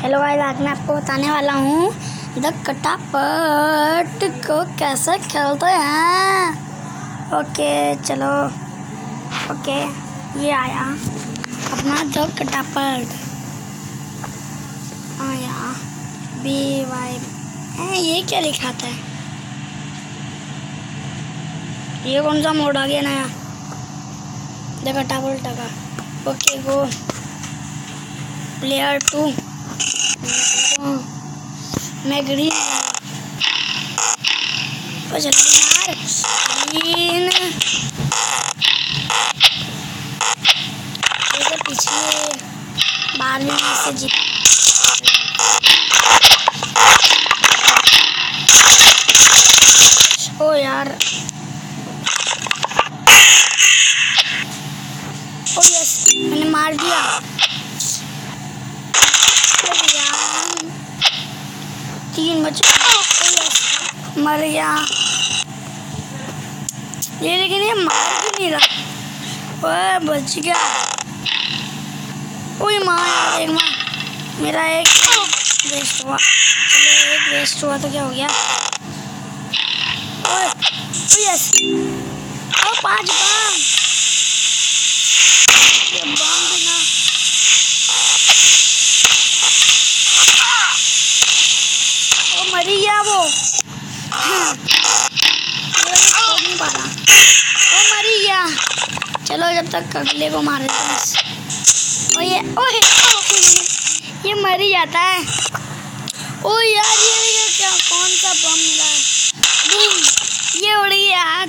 Hello guys, आज मैं आपको बताने वाला हूँ द कटापट को कैसे खेलते हैं। ओके चलो, ओके ये आया अपना द कटापट आया BY। ये क्या लिखा था? ये कौन सा मोड आ गया नया द कटापट का? Okay go player 2। मैं ग्रीन यार, ग्रीन तो पिछले बार में से जीता। ओ यार, ओ यस मैंने मार दिया। तीन बचे, मर गया ये, लेकिन ये मार भी नहीं रहा। ओए बच गया। ओए माँ यार, एक माँ मेरा एक वेस्ट हुआ। चलो एक वेस्ट हुआ तो क्या हो गया। ओए यस, ओ 5 बम। ये बम भी ना, मरी गया वो। नहीं पा रहा, वो मरी गया। चलो जब तक अगले को मार देते हैं। ये मर ही जाता है। ओ यार ये क्या, कौन सा बम मिला है? बूम, ये उड़ गया हाथ।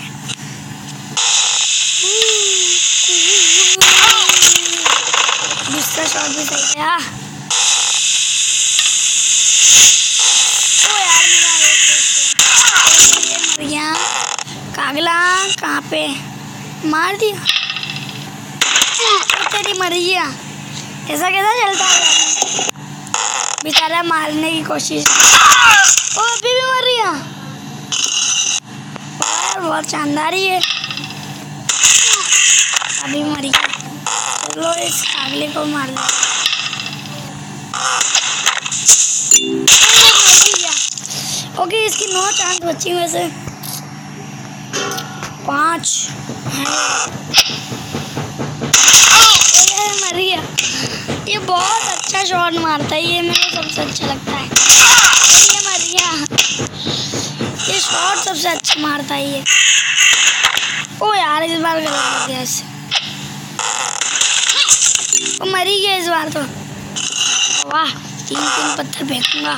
दूसरा शॉट भी सही गया। कागला कहाँ पे मार दिया? तेरी मर गया। ऐसा कैसा चलता है? बेचारा मारने की कोशिश, ओ अभी भी मर गया। बहुत शानदार ही है, अभी मर गया। चलो इस कागले को मार दो। ओके इसकी 9 चांस बची हुए से 5 है। मर गया। ये बहुत अच्छा शॉट मारता है, ये मेरे को सबसे अच्छा लगता है। ये मर गया। ये शॉट सबसे अच्छा मारता है ये। ओ यार इस बार गलत हो गया इससे। वो मर ही गया इस बार तो। वाह 3 पत्थर फेंकूंगा।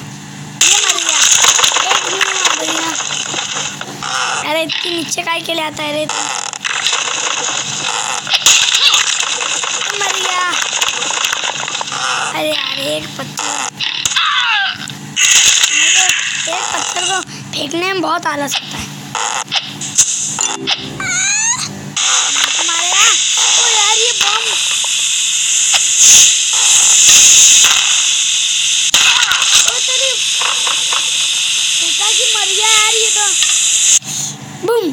अरे इतनी नीचे काय के लिए आता है रे? मर गया। अरे यार एक पत्थर को फेंकने में बहुत आलस होता है। मारेगा। ओ यार ये बम, ओ तेरी पिताजी मर गया यार ये तो। बूम,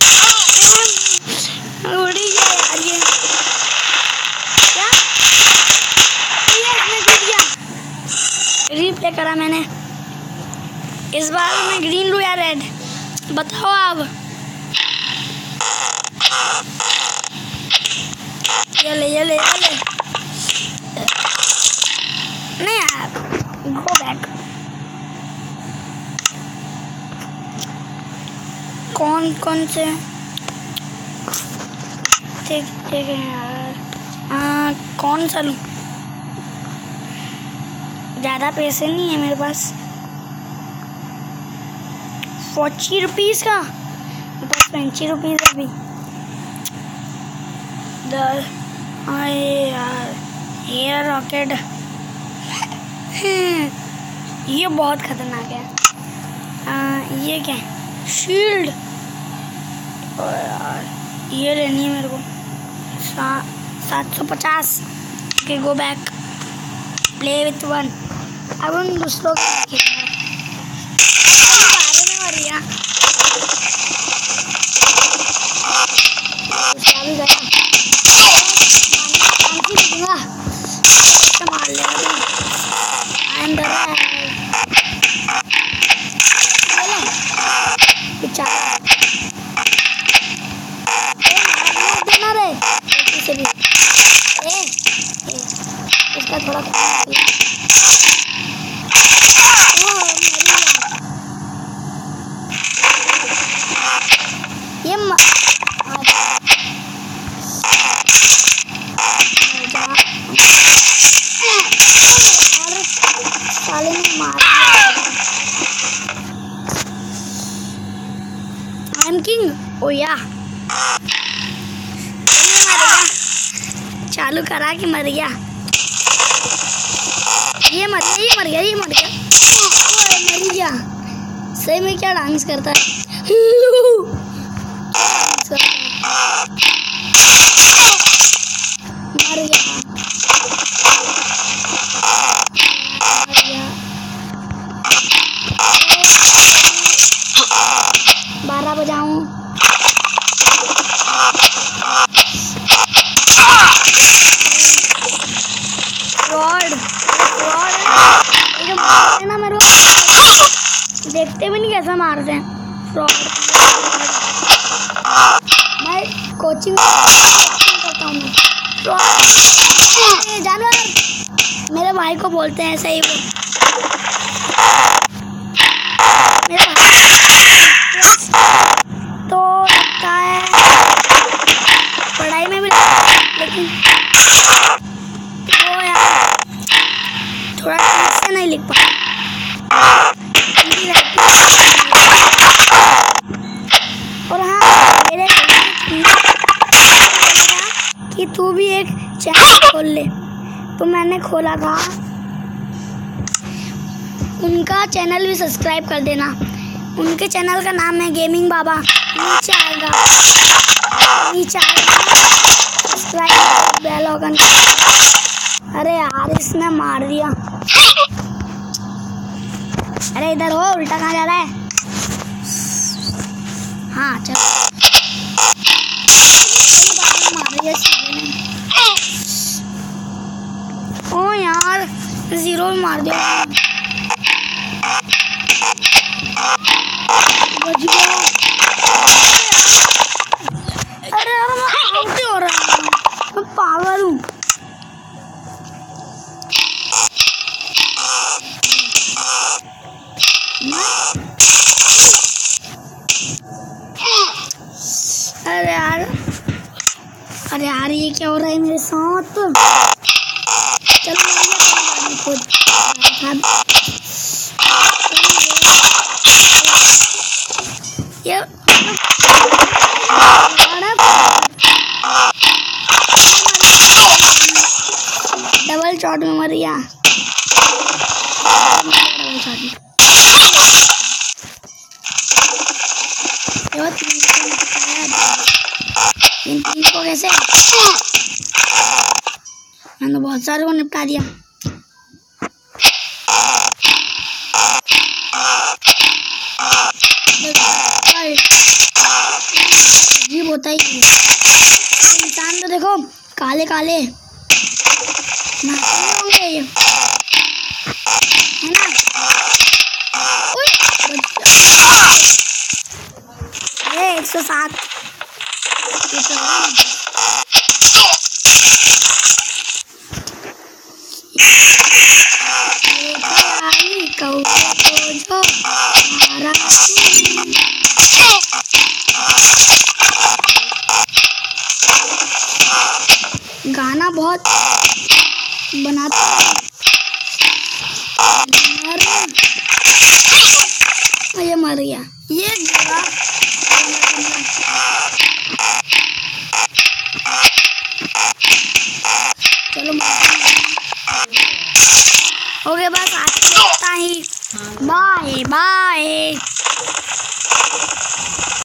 उड़ी गया यार ये। क्या ये जीत गया। रिप्ले करा मैंने। इस बार मैं ग्रीन लूँ या रेड, बताओ आप। ये ले नहीं यार, गो बैक। कौन से देखते हैं यार। कौन सा लूँ? ज़्यादा पैसे नहीं है मेरे पास। 40 रुपीज़ का, मेरे पास 25 रुपीज़ अभी। यार एयर रॉकेट ये बहुत खतरनाक है। ये क्या है? शील्ड। यार ये लेनी है मेरे को। 750 के। Go back, play with 1। अब हम दूसरों को बारे में मर गया। दूसरा भी गया। मार लेगा। उसका थोड़ा ये साले ने मार आई एम किंग। ओ या चालू करा कि मर गया। ये मर गया। मर गया। सही में क्या डांस करता है। मर गया। 12 बजाऊं। ना मेरे देखते भी नहीं कैसा मारते हैं फ्रॉड। मैं कोचिंग करता हूँ। जानवर मेरे भाई को बोलते हैं सही वो। मेरे भाई तो लगता है पढ़ाई में भी, लेकिन वो यार थोड़ा ठीक से नहीं लिख पाता। और हाँ मेरे कि तू भी एक चैनल खोल ले, तो मैंने खोला था। उनका चैनल भी सब्सक्राइब कर देना। उनके चैनल का नाम है गेमिंग बाबा। नीचे आएगा सब्सक्राइब बेल आइकन। अरे यार इसने मार दिया। अरे इधर हो, उल्टा कहाँ जा रहा है। हाँ चल ओ यार 0 में मार दिया। बच गया। अरे यार मैं आउट हो रहा हूँ, मैं पागल हूँ। अरे यार ये क्या हो रहा है मेरे साथ। चलो खुद ये डबल शॉट में मर गया। इन 3 को कैसे मैंने तो बहुत सारे को निपटा दिया। अजीब होता ही इंसान तो देखो काले काले होंगे ये है ना। 107 गाना बहुत बनाता है। ये मर गया। ये चलो ओके बस आज इतना ही। Bye bye.